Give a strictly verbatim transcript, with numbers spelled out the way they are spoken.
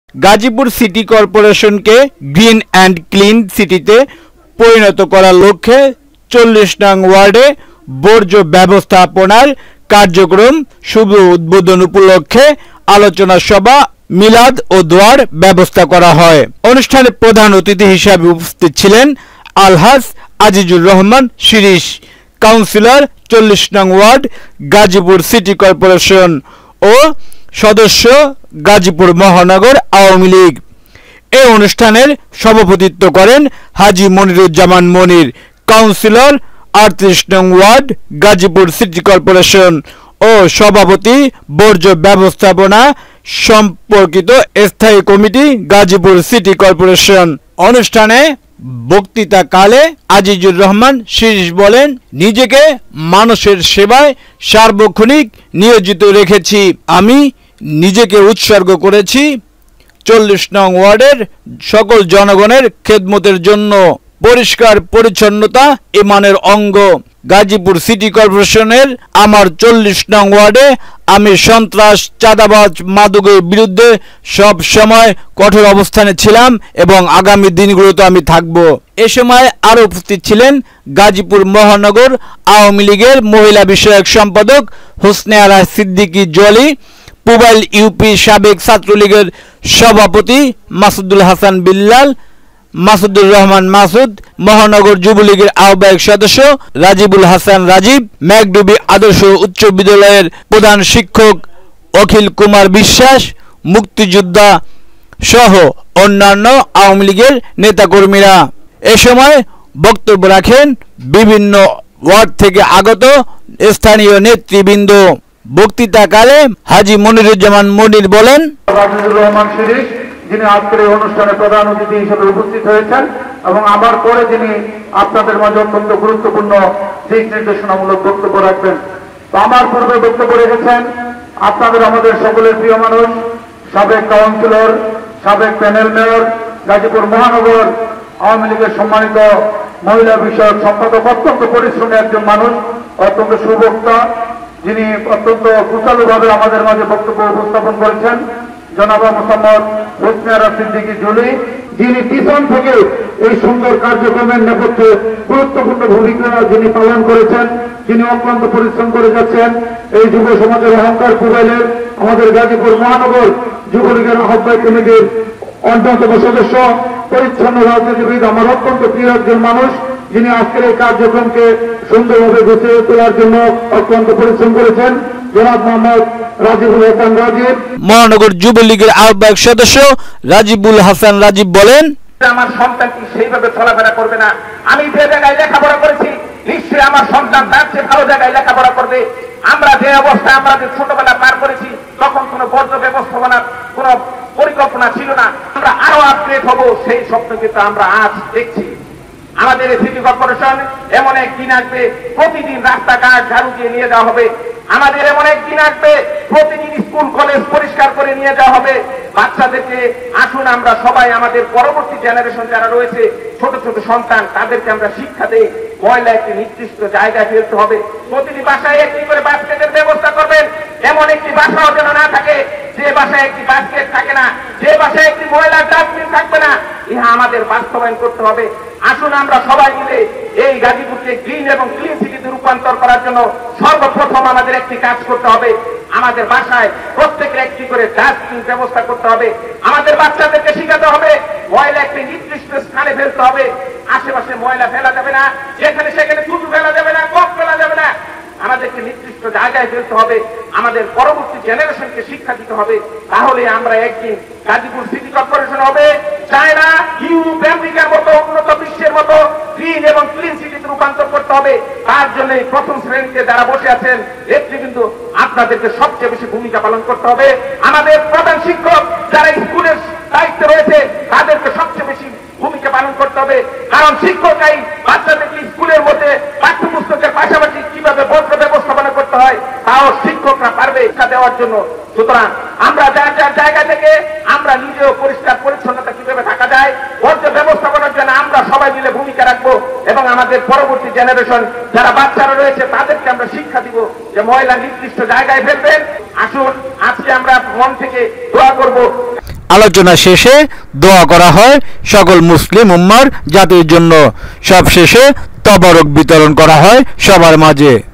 Gazipur city কর্পোরেশনকে green and clean সিটিতে পরিণত করার লক্ষ্যে চল্লিশ নং ওয়ার্ডে বর্জ্য ব্যবস্থাপনার কার্যক্রম শুভ উদ্বোধন উপলক্ষে আলোচনা সভা, মিলাদ ও দোয়ার ব্যবস্থা করা হয়। অনুষ্ঠানে প্রধান অতিথি হিসেবে উপস্থিত ছিলেন আলহাজ আজিজুর রহমান শিরিশ, কাউন্সিলর চল্লিশ নং ওয়ার্ড, গাজীপুর সিটি কর্পোরেশন ও সদস্য গাজীপুর মহানগর আওয়ামী লীগ। এই অনুষ্ঠানের সভাপতিত্ব করেন হাজী মনিরুজ্জামান মনির, কাউন্সিলর আটত্রিশ নং ওয়ার্ড, গাজীপুর সিটি কর্পোরেশন ও সভাপতি বর্জ্য ব্যবস্থাপনা সম্পর্কিত স্থায়ী কমিটি, গাজীপুর সিটি কর্পোরেশন। অনুষ্ঠানে বক্তৃতাকালে আজিজুর রহমান শিরিশ বলেন, নিজেকে মানুষের সেবায় সার্বক্ষণিক নিয়োজিত রেখেছি। আমি নিজেকে উৎসর্গ করেছি চল্লিশ নং ওয়ার্ডের সকল জনগণের খেদমতের জন্য। পরিষ্কার পরিচ্ছন্নতা ইমানের অঙ্গ। গাজীপুর সিটি কর্পোরেশনের আমার চল্লিশ নং ওয়ার্ডে আমি সন্ত্রাস, চাঁদাবাজ, মাদকের বিরুদ্ধে সব সময় কঠোর অবস্থানে ছিলাম এবং আগামী দিনগুলোতে আমি থাকব। এ সময় আরও উপস্থিত ছিলেন গাজীপুর মহানগর আওয়ামী লীগের মহিলা বিষয়ক সম্পাদক হোসনে আরা সিদ্দিকী জলি, পুবাইল ইউপি সাবেক ছাত্রলীগের সভাপতি মাসুদুল হাসান বিল্লাল, মাসুদুর রহমান মাসুদ, মহানগর যুবলীগের আহ্বায়ক সদস্য রাজিবুল হাসান রাজীব, ম্যাকডুবি আদর্শ উচ্চ বিদ্যালয়ের প্রধান শিক্ষক অখিল কুমার বিশ্বাস, মুক্তিযোদ্ধা সহ অন্যান্য আওয়ামী লীগের নেতাকর্মীরা। এ সময় বক্তব্য রাখেন বিভিন্ন ওয়ার্ড থেকে আগত স্থানীয় নেতৃবৃন্দ। বক্তৃতাকালে হাজী মনিরুজ্জামান মনির বলেন, যিনি আজকের এই অনুষ্ঠানে প্রধান অতিথি হিসেবে উপস্থিত হয়েছেন এবং আমার পরে যিনি আপনাদের মাঝে অত্যন্ত গুরুত্বপূর্ণ দিক নির্দেশনামূলক বক্তব্য রাখবেন। তো আমার পূর্বে বক্তব্য রেখেছেন আপনাদের আমাদের সকলের প্রিয় মানুষ, সাবেক কাউন্সিলর, সাবেক প্যানেল মেয়র, গাজীপুর মহানগর আওয়ামী লীগের সম্মানিত মহিলা বিষয়ক সম্পাদক, অত্যন্ত পরিশ্রমী একজন মানুষ, অত্যন্ত সুবক্তা, যিনি অত্যন্ত কুশলভাবে আমাদের মাঝে বক্তব্য উপস্থাপন করেছেন, জনাব মোহাম্মদ হোসনে আরা সিদ্দিকী জলি, যিনি পিছন থেকে এই সুন্দর কার্যক্রমের নেপথ্যে গুরুত্বপূর্ণ ভূমিকা যিনি পালন করেছেন, যিনি অক্লান্ত পরিশ্রম করে যাচ্ছেন। এই যুব সমাজের অহংকার পুবাইলের আমাদের গাজীপুর মহানগর যুবলীগের আহ্বায়ক কমিটির অন্যতম সদস্য, পরিচ্ছন্ন রাজনীতিবিদ, আমার অত্যন্ত প্রিয় একজন মানুষ, যিনি আজকের এই কার্যক্রমকে সুন্দরভাবে গুছিয়ে তোলার জন্য অত্যন্ত পরিশ্রম করেছেন, জনাব মোহাম্মদ রাজিবুল হাসান রাজীব। মহানগর যুবলীগের আহ্বায়ক সদস্য রাজিবুল হাসান রাজীব বলেন, আমার সন্তানটি সেইভাবে চলাফেরা করবে না। আমি যে জায়গায় লেখাপড়া করেছি নিশ্চয়ই আমার সন্তান তার চেয়ে ভালো জায়গায় লেখাপড়া করবে। আমরা যে অবস্থায় আমরা যে ছোটবেলা পার করেছি তখন কোনো বর্জ্য ব্যবস্থাপনার কোন পরিকল্পনা ছিল না। আমরা আরো আপগ্রেড হবো, সেই স্বপ্ন কিন্তু আমরা আজ দেখছি। আমাদের সিটি কর্পোরেশন এমন একদিন আসবে প্রতিদিন রাস্তাঘাট ঝাড়ু দিয়ে নিয়ে যাওয়া হবে। আমাদের এমন একদিন আসবে প্রতিদিন স্কুল কলেজ পরিষ্কার করে নিয়ে যাওয়া হবে। বাচ্চাদেরকে আসুন আমরা সবাই আমাদের পরবর্তী জেনারেশন যারা রয়েছে, ছোট ছোট সন্তান, তাদেরকে আমরা শিক্ষা দেই ময়লা একটি নির্দিষ্ট জায়গায় ফেলতে হবে। প্রতিটি বাসায় একটি করে বাস্কেটের ব্যবস্থা করবেন। এমন একটি বাসাও যেন না থাকে যে বাসায় একটি বাস্কেট থাকে না, যে বাসায় একটি ময়লার ডাস্টবিন থাকবে না। ইহা আমাদের বাস্তবায়ন করতে হবে। আসুন আমরা সবাই মিলে এই গাজীপুরকে গ্রিন এবং ক্লিন সিটিতে রূপান্তর করার জন্য সর্বপ্রথম আমাদের একটি কাজ করতে হবে। আমাদের বাসায় প্রত্যেকের একটি করে ডাস্টবিন ব্যবস্থা করতে হবে। আমাদের বাচ্চাদেরকে শিখাতে হবে ময়লা একটি নির্দিষ্ট স্থানে ফেলতে হবে। আশেপাশে ময়লা ফেলা যাবে না, যেখানে সেখানে থুতু ফেলা যাবে না, কপ ফেলা যাবে না। আমাদেরকে নির্দিষ্ট জায়গায় ফেলতে হবে। আমাদের পরবর্তী জেনারেশনকে শিক্ষা দিতে হবে। তাহলে আমরা একদিন গাজীপুর সিটি কর্পোরেশন হবে চায়না, ইউরোপ, আমেরিকার মতো উন্নত বিশ্বের মতো গ্রিন এবং ক্লিন সিটিতে রূপান্তর করতে হবে। তার জন্য প্রথম শ্রেণীতে যারা বসে আছেন নেতৃবৃন্দ, আপনাদেরকে সবচেয়ে বেশি ভূমিকা পালন করতে হবে। আমাদের প্রধান শিক্ষক যারা স্কুলের দায়িত্বে রয়েছে তাদেরকে সবচেয়ে বেশি ভূমিকা পালন করতে হবে। কারণ শিক্ষকরাই বাচ্চাদেরকে স্কুলের মধ্যে পাঠ্যপুস্তকের পাশাপাশি কিভাবে বর্জ্য ব্যবস্থাপনা করতে হয় তাও শিক্ষকরা পারবে শিক্ষা দেওয়ার জন্য। সুতরাং আমরা যার যার জায়গা থেকে আমরা নিজেও পরিষ্কার পরিচ্ছন্নতা কিভাবে থাকা যায়, বর্জ্য ব্যবস্থাপনার জন্য আমরা সবাই মিলে ভূমিকা রাখবো এবং আমাদের পরবর্তী জেনারেশন যারা বাচ্চারা রয়েছে তাদেরকে আমরা শিক্ষা দিব যে ময়লা নির্দিষ্ট জায়গায় ফেলবেন। আসুন আজকে আমরা মন থেকে দোয়া করব। আলোচনা শেষে দোয়া করা হয় সকল মুসলিম উম্মার জাতির জন্য। সব শেষে তবারক বিতরণ করা হয় সবার মাঝে।